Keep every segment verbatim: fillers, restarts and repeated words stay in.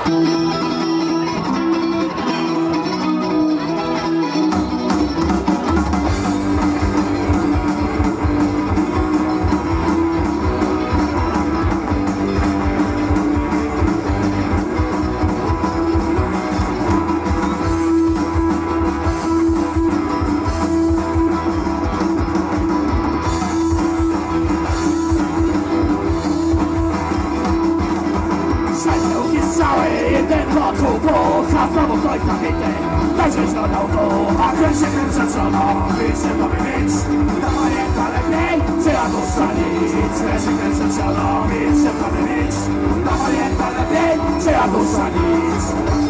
Jeden wokół bucha, znowu ktoś zabity. Dojrzeć do dołu, a kręć się kręczono. Wyjście to by mieć, na pamięta lepiej. Czy ja tu nic, kręć się kręczono. Wyjście to by mieć, na pamięta lepiej. Czy ja tu nic.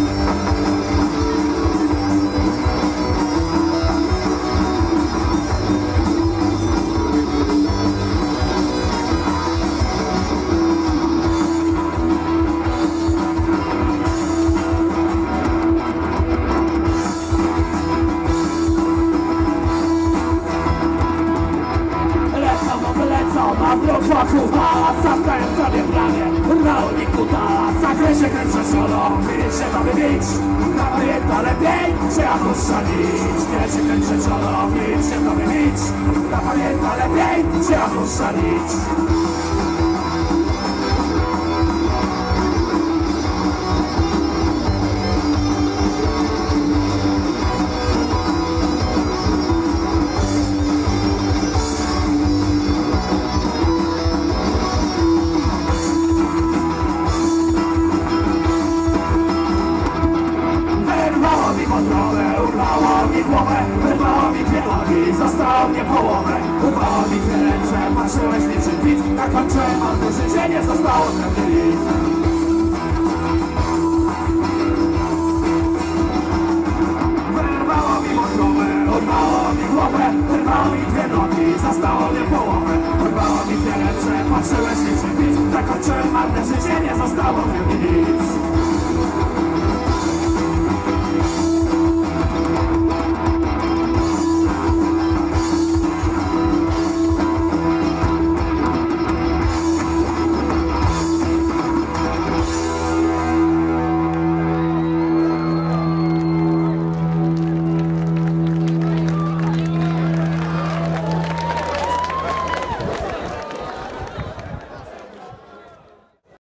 A blok wokół was, zastaję sobie planie. Rolnik kuta, zakresie kręcę solo. Widzieć się to wybić, na pamięta lepiej. Czy ja puszcza nic, nie się kręcę solo. Widzieć się to wybić, na pamięta lepiej. Czy ja puszcza nic. Urwało mi głowę, wyrwało mi dwie nogi, zostało mnie połowę. Urwało mi dwie ręce, patrzyłeś mi przy pic. Tak kończyłem, mam to życie, nie zostało ze mnie nic. Wyrwało mi głowę, urwało mi głowę, wyrwało mi dwie nogi, zostało mnie połowę. Urwało mi dwie ręce, patrzyłeś mi przy pic. Tak kończyłem, mam to życie, nie zostało ze mnie nic.